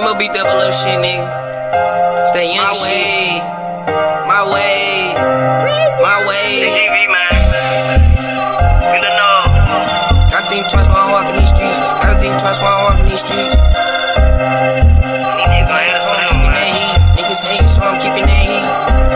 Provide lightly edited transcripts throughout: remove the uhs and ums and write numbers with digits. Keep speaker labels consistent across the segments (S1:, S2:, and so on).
S1: MOB double up shit, nigga. Stay young shit. My way. My way. Gotta think twice while I'm walking these streets. Gotta think twice while I'm walking these streets. Niggas hate, so I'm keeping that heat.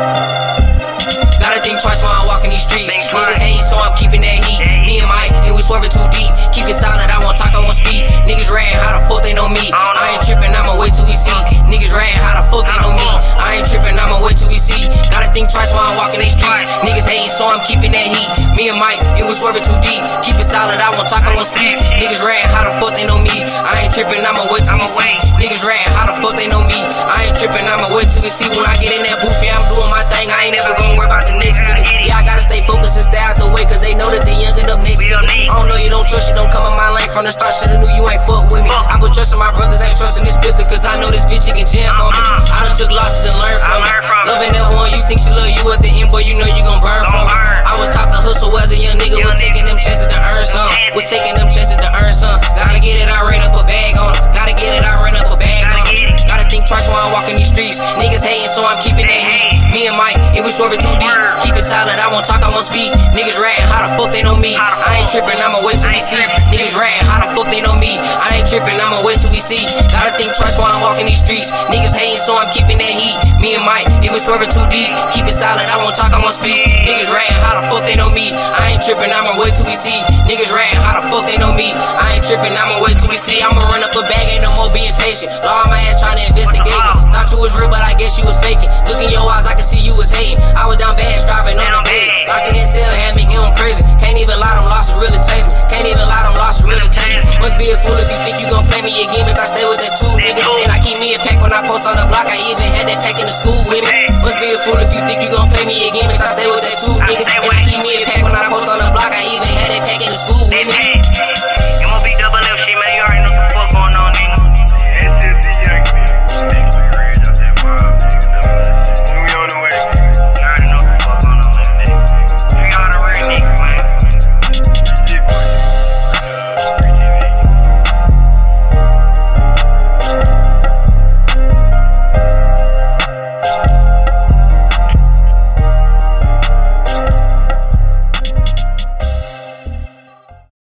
S1: Gotta think twice while I'm walking these streets. Niggas hate, so I'm keeping that heat. Me and Mike, and we swerving too deep. Keep it silent, I won't talk, I won't speak. Niggas ratting, how the fuck they know me? I ain't tripping, I'ma wait till we see. Niggas ratting, how the fuck they know me? I ain't tripping, I'ma wait till we see. Gotta think twice while I'm walking these streets. Niggas hating, so I'm keeping that heat. Me and Mike, and we swerving too deep. Keep it silent, I won't talk, I won't speak. Niggas ratting, how the fuck they know me? I ain't tripping, I'ma wait till we see. Niggas ratting, how the fuck they know me? I ain't tripping, I'ma wait till we see. When I get in that booth, yeah, I'm doing my thing. I ain't ever gonna worry about the next nigga. Yeah, I gotta stay focused and stay out the way, cause they know that they youngin' up next nigga. I don't know, you don't trust, you don't come in my lane. From the start, shoulda knew you ain't fuck with me. I put trust in my brothers, ain't trusting this pistol, cause I know this bitch he can jam on me. I done took losses and learned from it. Loving that one, you think she love you at the end, boy, you know you gon' burn from it. I was taught to hustle as a young nigga, was taking them chances to earn some. Was taking them chances to earn some. Gotta get it, I ran up a bag on it. Gotta get it, I ran up a bag on it. Gotta think twice while I'm walking these streets. Niggas hating, so I'm keeping that heat. Me and Mike, and we swerving too deep. Keep it silent, I won't talk, I won't speak. Niggas ratting, how the fuck they know me? I ain't tripping, I'ma wait till we see. Niggas ratting, how the fuck they know me? I ain't tripping, I'ma wait till we see. Gotta think twice while I'm walking these streets. Niggas hating, so I'm keeping that heat. Me and Mike, and we swerving too deep. Keep it silent, I won't talk, I won't speak. Niggas ratting, how the fuck they know me? I ain't tripping, I'ma wait till we see. Niggas ratting, how the fuck they know me? I ain't tripping, I'ma wait till we see. I'ma run up a bag, ain't no more being patient. All my ass trying to investigate me. Thought you was real, but I guess you was faking. Look in your eyes, I can see you was hating. I was down bad, driving on the day. Locked in cell, had me going crazy. Can't even lie, them losses really changed me. Can't even lie, them losses really changed me. Must be a fool if you think you gon' play me again, bitch. I stay with that too, nigga. And I keep me a pack when I post on the block. I even had that pack in the school with me. Must be a fool if you think you gon' play me again, bitch. I stay with that too,